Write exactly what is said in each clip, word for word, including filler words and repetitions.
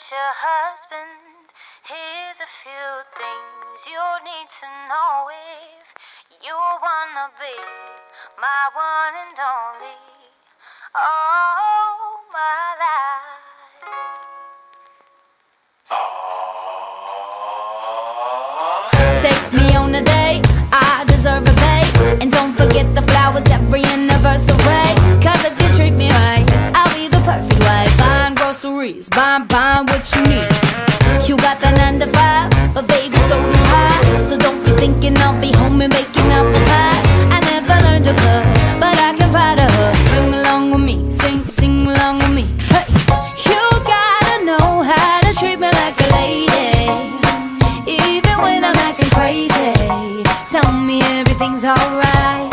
future husband, here's a few things you need to know if you wanna be my one and only, all my life. Take me on a date, I deserve a bait. And don't forget the flowers every anniversary. Cause if you treat me right, I'll be the perfect wife. Buying groceries, buying, buying what you need. You got that nine to five, but baby so do I. So don't be thinking I'll be home and making apple pies. I never learned to cook, but I can ride a horse. Sing along with me, sing, sing along with me. Hey, you gotta know how to treat me like a lady, even when I'm acting crazy. Tell me everything's alright.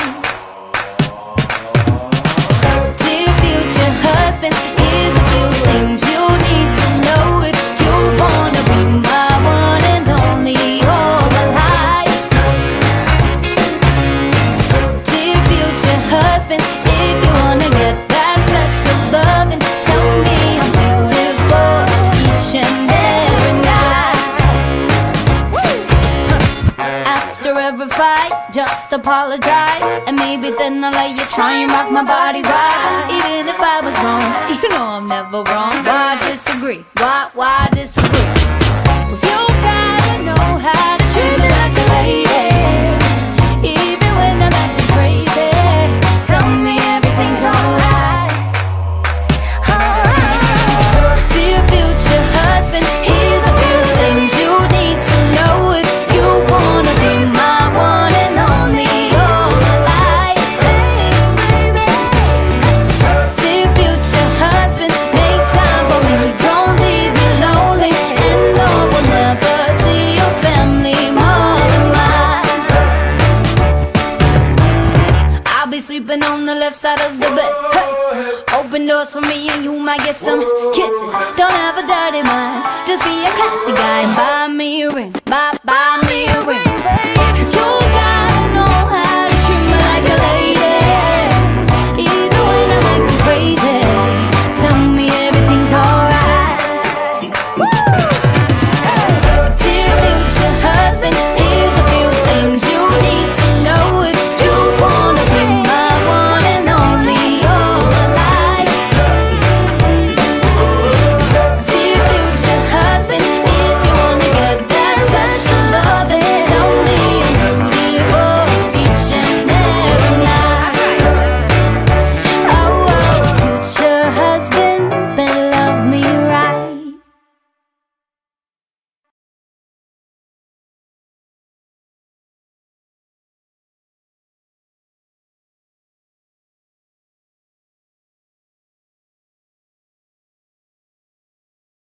Dear future husband, here's a few things you need to know if you wanna be my one and only, all my life. Dear future husband, if you wanna get that special loving, tell me I'm beautiful each and every night. After every fight, just apologize, and maybe then I'll let you try and rock my body right. Even if I was wrong, you know I'm never wrong. Why disagree? Why, why disagree? Well, you gotta know how to treat me like a lady, even when I'm acting crazy. Tell me everything's alright. Alright. Dear future husband, here's a few things you need to know if you wanna be my one and only, all my life. Dear future husband, make time for me, don't leave me lonely, and no one will never see your family more than mine. I'll be sleeping on the left side of the bed. Hey, open doors for me and you might get some kisses. Don't have a dirty mind, just be a classy guy and buy me a ring, buy, buy me a ring.